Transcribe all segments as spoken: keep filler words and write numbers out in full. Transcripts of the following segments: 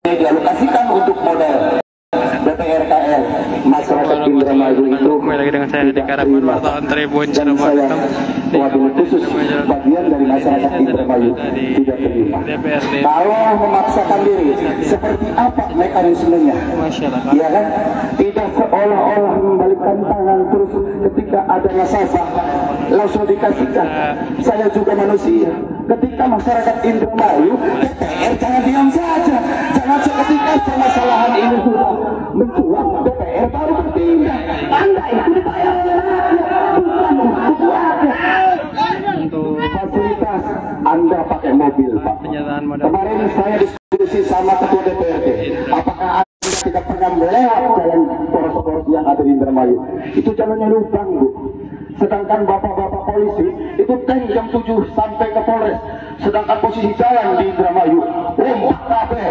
dialokasikan untuk model B P R K L. Masyarakat Indramayu itu kembali lagi dengan saya di Karapan Wartawan Tribun Cirebon. Wabil khusus bagian dari masyarakat Indramayu tidak terima. Kalau memaksakan diri, seperti apa mekanismenya? Ya kan? Tidak seolah-olah membalikkan tangan terus ketika ada nasabah langsung dikasihkan. Saya juga manusia. Ketika masyarakat Indramayu, D P R jangan diam saja. Jangan seketika permasalahan ini sudah mencuat, D P R baru bertindak. Anda itu dibayar oleh rakyat, bukan untuk rakyat. Untuk Fasilitas Anda pakai mobil, Pak. penyataan modal Kemarin saya diskusi sama ketua D P R D. Apakah Anda tidak pernah melewat jalan poros-poros yang ada di Indramayu? Itu jalannya lubang, Bu. Sedangkan bapak-bapak polisi itu tank jam tujuh sampai ke Polres. Sedangkan posisi jalan di Indramayu rumput kabeh,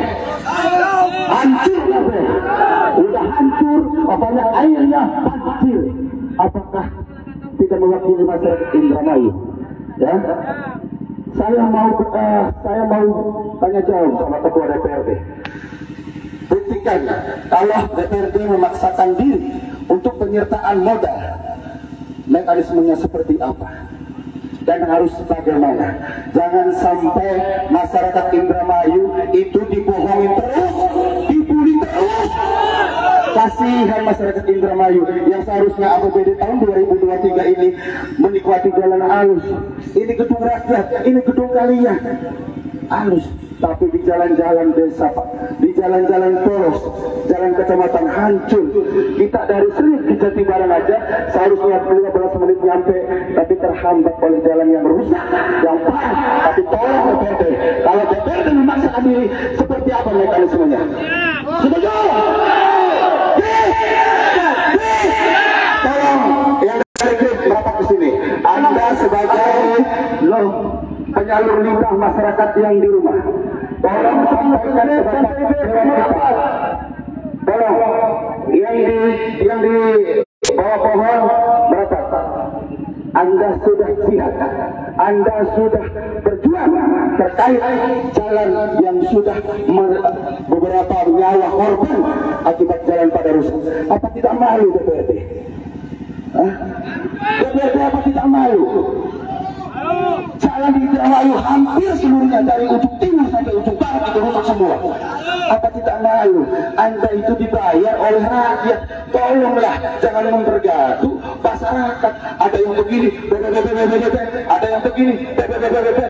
hancur kabeh, udah hancur, apanya airnya hancur. Apakah tidak mewakili masyarakat Indramayu? Ya, saya mau uh, saya mau tanya jawab sama ketua D P R D. Buktikan kalau D P R D memaksakan diri untuk penyertaan modal, mekanismenya seperti apa dan harus bagaimana. Jangan sampai masyarakat Indramayu itu dibohongi terus, dibully terus. Kasihan masyarakat Indramayu yang seharusnya A P B D tahun dua ribu dua puluh tiga ini menikmati jalan halus. Ini gedung rakyat, ini gedung kalian halus, tapi di jalan-jalan desa, Pak, di jalan-jalan poros, jalan kecamatan hancur. Kita dari Serut ke Jatibarang aja seharusnya lima belas menit nyampe, tapi terhambat oleh jalan yang rusak, yang parah. Tapi tolong D P R D, kalau D P R D memaksakan diri, seperti apa mekanismenya? Setuju? Tolong yang dari klip merapat ke sini. Anda sebagai loh penyalur limbah masyarakat yang di rumah, tolong sampaikan kepada dewan kita. Tolong yang di yang di bawah pohon merapat. Anda sudah siap, Anda sudah berjuang terkait jalan yang sudah beberapa nyawa korban akibat jalan pada rusak. Apa tidak malu D P R D? Hah? D P R D apa tidak malu? Jalan di Indramayu hampir seluruhnya dari ujung timur sampai ujung barat itu rusak semua. Apa tidak malu? Anda itu dibayar oleh rakyat. Tolonglah jangan mempergaduh masyarakat. Ada yang begini, ada yang begini,